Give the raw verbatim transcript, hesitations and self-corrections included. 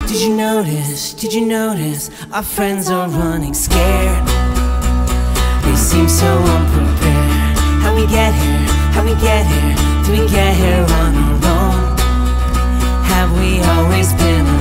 Did you notice, did you notice our friends are running scared? They seem so unprepared. How we get here, how we get here? Do we get here on our own? Have we always been